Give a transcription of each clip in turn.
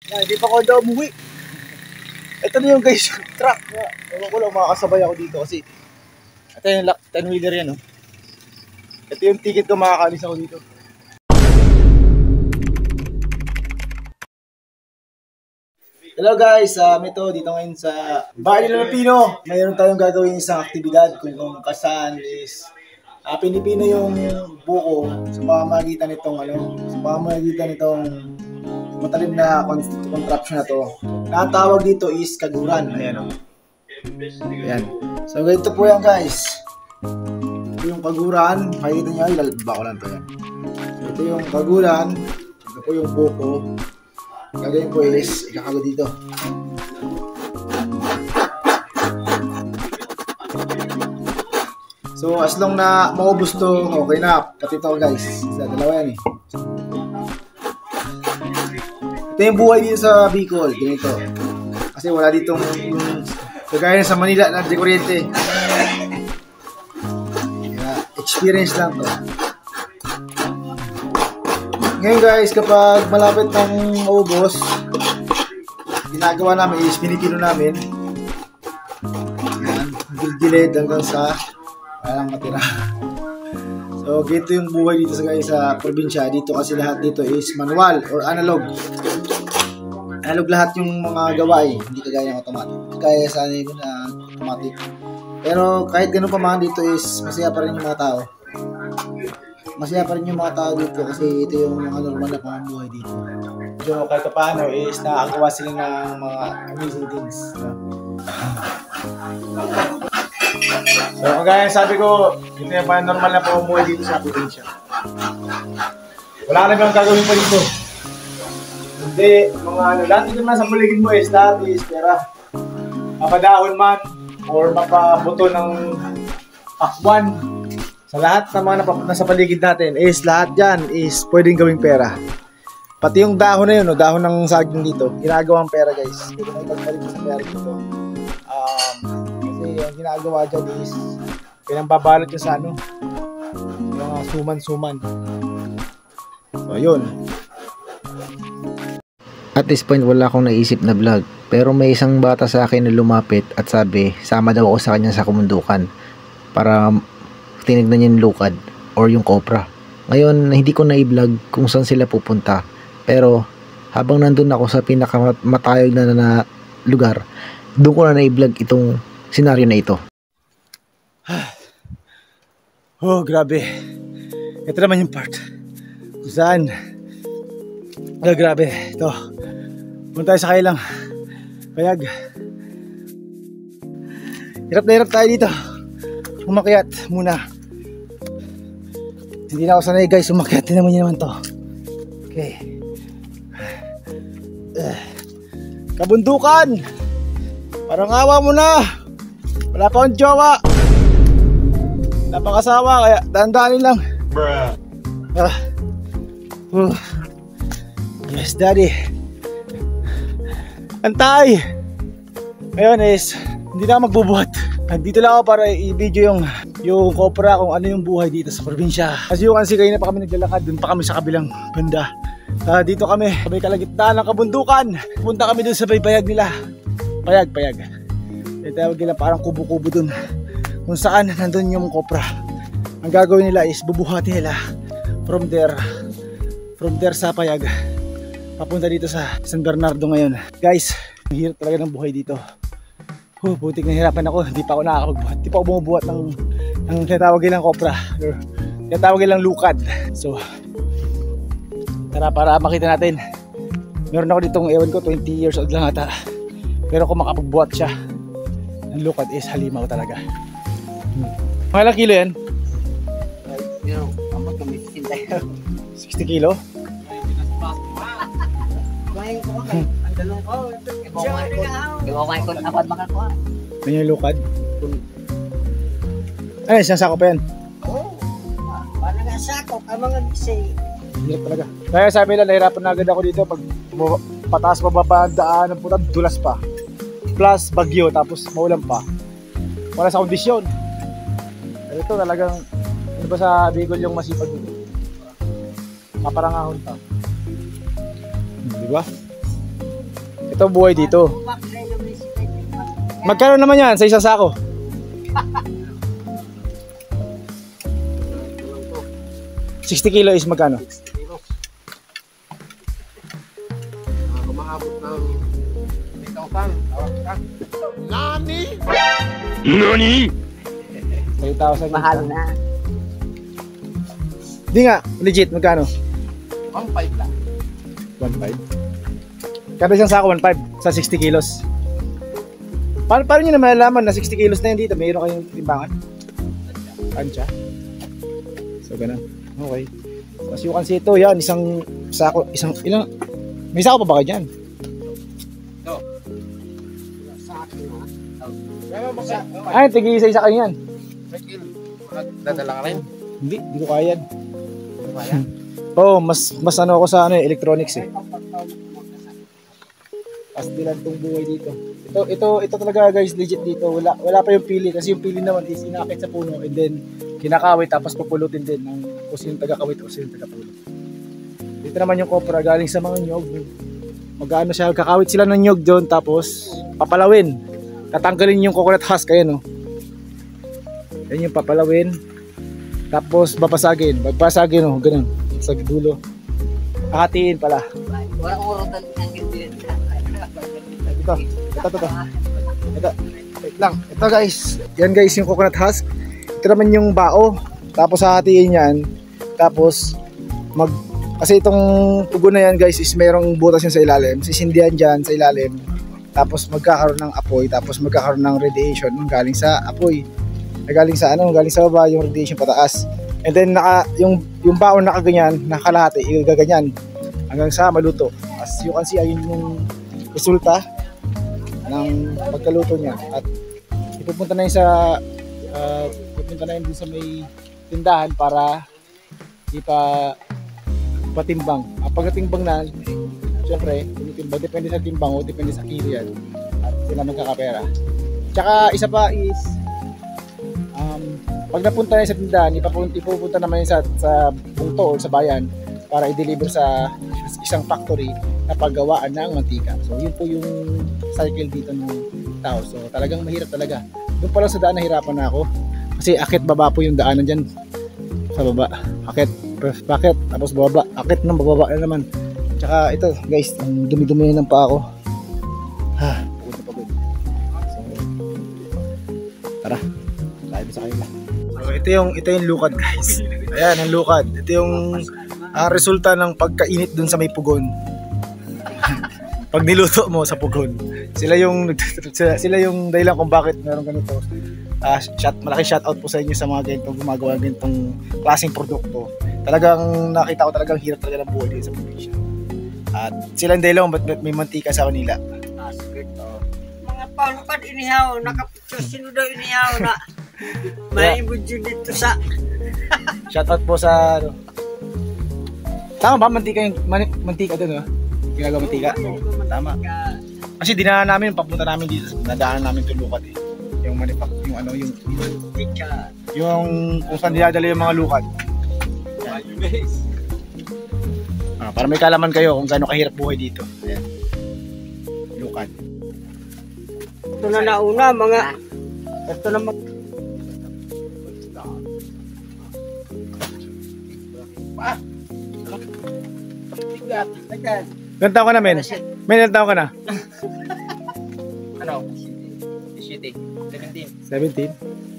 Hindi pa ko daw umuwi. Ito na yung guys, truck. Ewan ko lang makakasabay ako dito kasi ito yung 10-wheeler yan. Oh. Ito yung ticket ko, makakalis ako dito. Hello guys, ito dito ngayon sa Bahay nila Pino. Mayroon tayong gagawin isang aktibidad kung saan is Pilipino yung buko sa pamamagitan nitong matalim na contraption na to. Ang tawag dito is kaguran. Ayan o. Ayan. So ganito po yan guys. Ito yung kaguran. Makikita nyo, ilalaba ko lang to yan. So, ito yung kaguran. Ito po yung buko. Gagawin po is ikakago dito. So as long na maubos to, okay na. Pati ito guys. Dalawa yan eh. Ito yung buhay dito sa Bicol. Ganito. Kasi wala ditong kagaya sa Manila na di kuryente. Experience lang to. Ngayon guys, kapag malapit ng maubos, ginagawa namin is pinipino namin. Ayan, gilid hanggang sa walang matira. So, ganito yung buhay dito sa probinsya. Dito kasi lahat dito is manual or analog. Analog lahat yung mga gawa eh. Hindi kagaya ng automatic. Kaya sa anin na automatic. Pero kahit ganun pa man dito is masaya pa rin yung mga tao. Masaya pa rin yung mga tao dito kasi ito yung mga normal na pamumuhay dito. So kahit paano is nakagawa sila ng mga amazing things. So kagaya sabi ko, ito yung normal na pamumuhay dito sa probinsya. Wala na bang gagawin pa dito. Hindi, lahat dito naman sa paligid mo is lahat is pera. Mapadahon man or mapabuto ng pakwan. Sa lahat ng mga nasa paligid natin is lahat yan is pwedeng gawing pera. Pati yung dahon na yun, dahon ng saging dito, ginagawang pera guys. Pwede na ipagpalit sa pera dito. Kasi ang ginagawa dyan is pinambabalot yung sa mga suman-suman. So yun. At this point wala akong naisip na vlog, pero may isang bata sa akin na lumapit at sabi sama daw ako sa kanya sa kamundukan para tinignan niya yung lukad or yung cobra. Ngayon hindi ko na i-vlog kung saan sila pupunta, pero habang nandun ako sa pinakamatayog na lugar, doon ko na i-vlog itong senaryo na ito. Oh grabe, ito naman yung part kung saan grabe ito. Punta tayo sa kailang payag. Hirap tayo dito. Umakyat muna. Hindi na ako sanay guys. Umakyat din naman to. Okay. Kabundukan. Parang awa mo na. Wala pa akong jowa. Wala pang asawa. Kaya dahan-dahanin lang. Yes daddy. Antay. Ngayon is hindi na magbubuhat. Dito lang ako para i-video yung cobra kung ano yung buhay dito sa probinsya. As you can see, kayo na pa kami naglalakad. Dun pa kami sa kabilang banda. Dito kami sa may kalagitnaan ng kabundukan. Punta kami dun sa payag nila. Payag. Tawag nila parang kubo-kubo dun. Kung saan nandun yung cobra. Ang gagawin nila is bubuhati nila from there sa payag papunta dito sa San Bernardo ngayon. Guys, ang hirap talaga ng buhay dito. Putik nahirapan ako, hindi pa ako nakakapagbuhat. Hindi pa ako bumubuhat ng tinatawag nilang cobra or tinatawag nilang lukad. So tara para makita natin. Meron ako ditong ewan ko 20 years old lang ata, pero kung makapagbuhat siya ng lukad is halimaw talaga. Mga ilang kilo yan? Amot kami 60 kilo? Gawin ko dapat makakuha. Ano yung lukad? Ay, isang sako pa yan. Oo. Paano nga sako? Ang mga gisay. Hirap talaga. Kaya sabi nila, nahirapan na agad ako dito pag pataas pababa ang daan ng puta, dulas pa. Plus bagyo, tapos maulan pa. Wala sa kondisyon. Pero ito talagang, ano ba sa Bicol yung masipag dito? Kaparangahon pa. Diba? Ito buhay dito. Bakit naman si Kay? Magkano naman yan sa isang sako? 60 kilo is magkano? Kumahabot ng 3,000. Nani? 3,000. Mahal na. Hindi nga, legit, magkano? 1,500 lang. 1.5. Kada isang sako, 1.5 sa 60 kilos. Paano nyo na malalaman na 60 kilos na yun dito? Mayroon kayong timbangan? Tansya? So, ganun. Okay. As you can see ito, yan, isang sako, ilang, may sako pa ba kayo dyan? Ay, tigi isa kayo yan. Dadala ka rin? Hindi ko kaya yan. Oh, mas ano ako sa electronics eh. Pastilan tong buhay dito. Ito talaga guys, legit dito. Wala pa yung pili kasi yung pili naman is inakit sa puno and then kinakawit tapos pupulutin din ng kung sino taga-kawit o sino taga-pulot. Dito naman yung kopra galing sa mga nyog. Mag-ano siya, kakawit sila ng nyog doon tapos papalawin. Tatanggalin yung coconut husk ayan oh. Yan yung papalawin. Tapos babasagin oh, ganun sa dulo. Hahatiin pala. Walang urutan ng hindi. Ito. Wait lang. Ito guys. Yan guys yung coconut husk. Ito naman yung bao. Tapos hahatiin yan. Tapos kasi itong tugon na yan guys is merong butas yan sa ilalim. Sisindihan dyan sa ilalim. Tapos magkakaroon ng apoy. Tapos magkakaroon ng radiation galing sa apoy. Galing sa baba yung radiation pataas. And then yung baon nakaganyan, nakakalahati, igaganyan hanggang sa maluto. As you can see, ayun yung resulta ng pagkaluto niya. At ipupunta na yun dun sa may tindahan para patimbang. Pagkatimbang na, syempre, depende sa timbang o depende sa kilo yan. At sila magkakapera. Tsaka isa pa is pag napunta na sa tindahan, ipupunta naman yun sa bungto o sa bayan para i-deliver sa isang factory na paggawaan ng mantika. So yun po yung cycle dito ng tao. So talagang mahirap talaga. Doon pa lang sa daan nahirapan na ako. Kasi akit baba po yung daanan dyan. Sa baba. Akit. Tapos bababa. Akit ng bababa na naman. Tsaka ito guys, ang dumi-dumi ng paa ko. Pagod. So, tara. Tayo sa kanila. So, ito yung lukad guys. Ayan ang lukad. Ito yung resulta ng pagkainit dun sa may pugon. Pag niluto mo sa pugon. Sila yung dahilan kung bakit meron ganito. Malaki shoutout po sa inyo sa mga ganitong gumagawa ng ganitong klaseng produkto. Talagang nakita ko talagang hirap talaga ng buhay dito sa probinsya. At sila yung dahilan ba't may mantika sa kanila. Mga paano pa inihaw, nakapicture sino daw inihaw na may budyo dito sa shoutout po sa tama ba mantika doon ginagawa mantika? Tama. Kasi dinaanan namin papunta namin dito, nadaanan namin itong lukad eh. Yung mantika. Yung kung saan dinadala yung mga lukad. Para may kalaman kayo kung gaano kahirap buhay dito. Ayan. Lukad. Ito na nauna mga ito na Ilan taon ka na, men? Men, ilan taon ka na? Ano? 17. 17?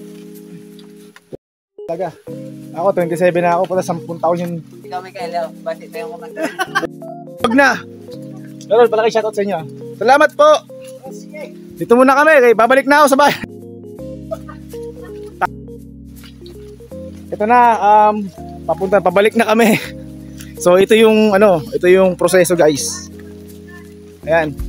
Talaga. Ako, 27 na ako. Pala 10 taon yung... ikaw may kailaw. Bakit na yung kumanda? Huwag na! Pero palaki shoutout sa inyo. Salamat po! Dito muna kami. Babalik na ako sa bahay. Ito na. Pabalik na kami. So ito yung proseso guys. Ayan.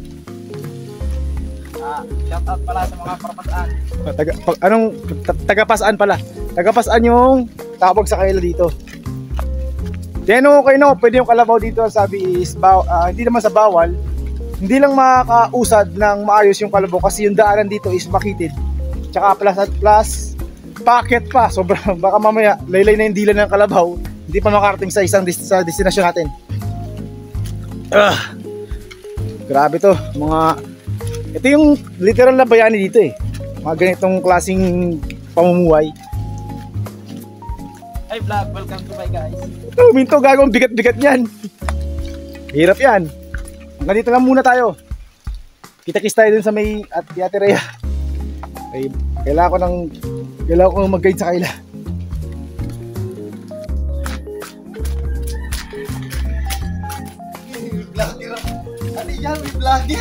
Shoutout pala sa mga parapasaan. Tagapasaan pala. Tagapasaan yung tawag sa kanila dito. Then okay no, pwede yung kalabaw dito sabi is hindi naman sa bawal. Hindi lang makakausad ng maayos yung kalabaw kasi yung daanan dito is makitid. Tsaka plus packet pa. Sobrang baka mamaya laylay na yung dila ng kalabaw. Hindi pa makarating sa isang destinasyon natin. Grabe to, ito yung literal na bayani dito eh. Mga ganitong klaseng pamumuhay. Hi vlog, welcome to my guys. Ito, minto, gagawang bigat-bigat yan. Hirap yan. Hanggang dito lang muna tayo. Kita-kis tayo dun sa may Ate Rhea. Okay, kailangan ko mag-guide sa kanila. Vlogger. Ano yan? May vlogger.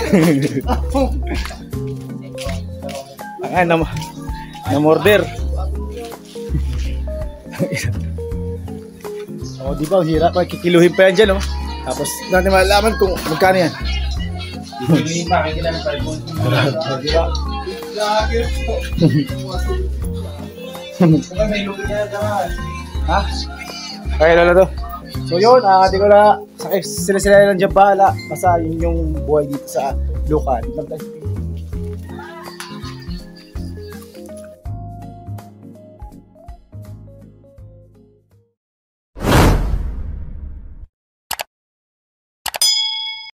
Na-order. Oh, di ba? Ang hirap. Kikiluhin pa yan dyan, oh. Tapos, natin malalaman kung magkano yan. Hindi pa, kaya kailangan pa rin. Di ba? Vlogger po. May lugi niya naman. Ha? Okay, lalo to. So yun, di ko na sila lang dyan bahala. Basta yun yung buhay dito sa Lucan.